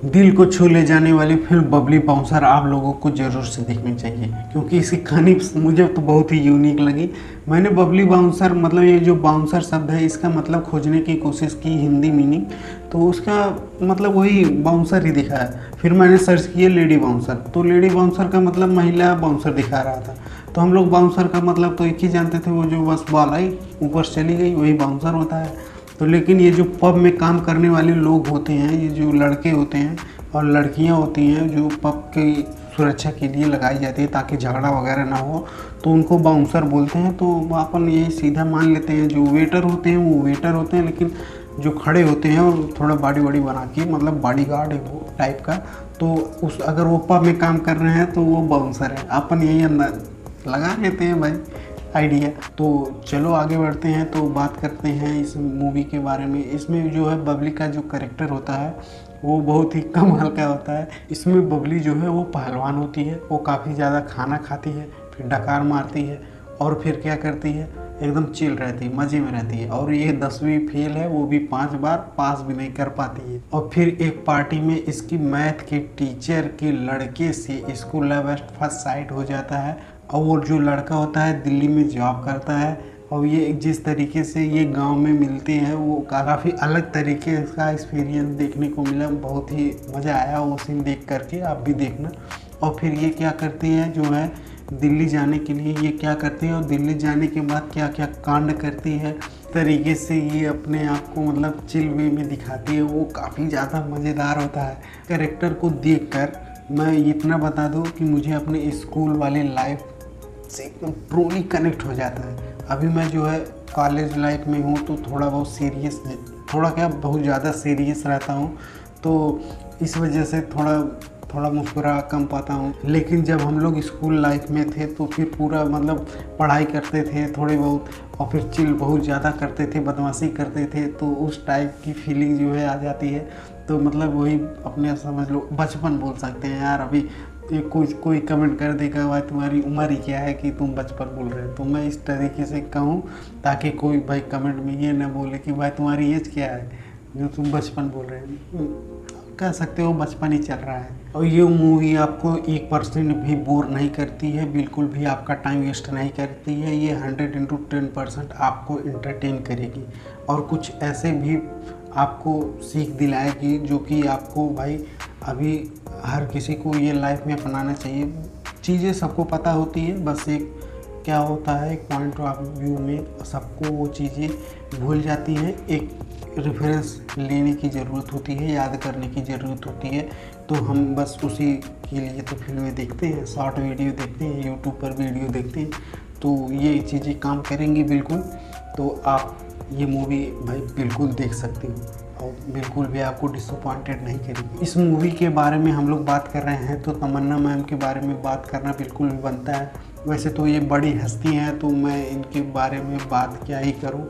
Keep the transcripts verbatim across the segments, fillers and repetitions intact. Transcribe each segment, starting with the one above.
दिल को छू ले जाने वाली फिल्म बबली बाउंसर आप लोगों को ज़रूर से देखनी चाहिए, क्योंकि इसकी कहानी मुझे तो बहुत ही यूनिक लगी। मैंने बबली बाउंसर मतलब ये जो बाउंसर शब्द है इसका मतलब खोजने की कोशिश की, हिंदी मीनिंग, तो उसका मतलब वही बाउंसर ही दिखा है। फिर मैंने सर्च किया लेडी बाउंसर, तो लेडी बाउंसर का मतलब महिला बाउंसर दिखा रहा था। तो हम लोग बाउंसर का मतलब तो एक ही जानते थे, वो जो बस बॉल आई ऊपर चली गई वही बाउंसर होता है। तो लेकिन ये जो पब में काम करने वाले लोग होते हैं, ये जो लड़के होते हैं और लड़कियां होती हैं जो पब की सुरक्षा के लिए लगाई जाती है ताकि झगड़ा वगैरह ना हो, तो उनको बाउंसर बोलते हैं। तो अपन यही सीधा मान लेते हैं जो वेटर होते हैं वो वेटर होते हैं, लेकिन जो खड़े होते हैं वो थोड़ा बॉडी बॉडी बना के मतलब बॉडी गार्ड है वो टाइप का, तो उस अगर वो पब में काम कर रहे हैं तो वो बाउंसर है। अपन यही अंदाज लगा लेते हैं भाई आइडिया। तो चलो आगे बढ़ते हैं, तो बात करते हैं इस मूवी के बारे में। इसमें जो है बबली का जो कैरेक्टर होता है वो बहुत ही कमाल का होता है। इसमें बबली जो है वो पहलवान होती है, वो काफ़ी ज़्यादा खाना खाती है, फिर डकार मारती है और फिर क्या करती है, एकदम चिल रहती है, मज़े में रहती है। और ये दसवीं फेल है, वो भी पांच बार पास भी नहीं कर पाती है। और फिर एक पार्टी में इसकी मैथ के टीचर के लड़के से इसको लव एट फर्स्ट साइट हो जाता है। और वो जो लड़का होता है दिल्ली में जॉब करता है, और ये जिस तरीके से ये गांव में मिलते हैं वो काफ़ी अलग तरीके का एक्सपीरियंस देखने को मिला। बहुत ही मज़ा आया वो सीन देख करके, आप भी देखना। और फिर ये क्या करती हैं जो है दिल्ली जाने के लिए, ये क्या करती है और दिल्ली जाने के बाद क्या क्या कांड करती है, तरीके से ये अपने आप को मतलब चिल वे में दिखाती है, वो काफ़ी ज़्यादा मज़ेदार होता है। कैरेक्टर को देखकर मैं इतना बता दूं कि मुझे अपने स्कूल वाले लाइफ से एकदम ट्रूली कनेक्ट हो जाता है। अभी मैं जो है कॉलेज लाइफ में हूँ तो थोड़ा बहुत सीरियस, थोड़ा क्या बहुत ज़्यादा सीरियस रहता हूँ, तो इस वजह से थोड़ा थोड़ा मुस्कुरा कम पाता हूँ। लेकिन जब हम लोग स्कूल लाइफ में थे तो फिर पूरा मतलब पढ़ाई करते थे थोड़े बहुत, और फिर चिल बहुत ज़्यादा करते थे, बदमाशी करते थे, तो उस टाइप की फीलिंग जो है आ जाती है। तो मतलब वही अपने समझ लो बचपन बोल सकते हैं यार। अभी एक कोई कोई कमेंट कर देगा भाई तुम्हारी उम्र ही क्या है कि तुम बचपन बोल रहे हो, तो मैं इस तरीके से कहूँ ताकि कोई भाई कमेंट में ये ना बोले कि भाई तुम्हारी एज क्या है जो तुम बचपन बोल रहे हो, कह सकते हो बचपन ही चल रहा है। और ये मूवी आपको एक परसेंट भी बोर नहीं करती है, बिल्कुल भी आपका टाइम वेस्ट नहीं करती है। ये हंड्रेड इंटू टेन परसेंट आपको इंटरटेन करेगी और कुछ ऐसे भी आपको सीख दिलाएगी जो कि आपको भाई अभी हर किसी को ये लाइफ में अपनाना चाहिए। चीज़ें सबको पता होती है, बस एक क्या होता है एक पॉइंट ऑफ व्यू में सबको वो चीज़ें भूल जाती हैं। एक रेफरेंस लेने की ज़रूरत होती है, याद करने की ज़रूरत होती है। तो हम बस उसी के लिए तो फिल्में देखते हैं, शॉर्ट वीडियो देखते हैं, यूट्यूब पर वीडियो देखते हैं, तो ये चीज़ें काम करेंगी बिल्कुल। तो आप ये मूवी भाई बिल्कुल देख सकते हो और बिल्कुल भी आपको डिसअपॉइंटेड नहीं करेगी। इस मूवी के बारे में हम लोग बात कर रहे हैं तो तमन्ना मैम के बारे में बात करना बिल्कुल भी बनता है। वैसे तो ये बड़ी हस्ती हैं तो मैं इनके बारे में बात क्या ही करूं।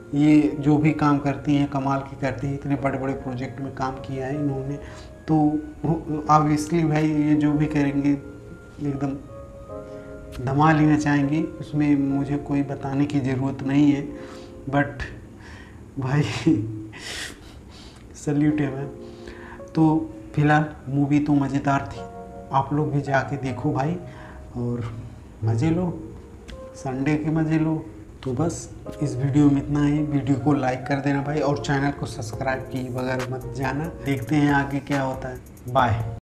ये जो भी काम करती हैं कमाल की करती हैं, इतने बड़े बड़े प्रोजेक्ट में काम किया है इन्होंने, तो ऑब्वियसली भाई ये जो भी करेंगे एकदम धमाल ही चाहेंगी, उसमें मुझे कोई बताने की ज़रूरत नहीं है। बट भाई सल्यूट है मैम। तो फिलहाल मूवी तो मज़ेदार थी, आप लोग भी जाके देखो भाई और मज़े लो, संडे के मज़े लो। तो बस इस वीडियो में इतना ही। वीडियो को लाइक कर देना भाई और चैनल को सब्सक्राइब किए बगैर मत जाना। देखते हैं आगे क्या होता है। बाय।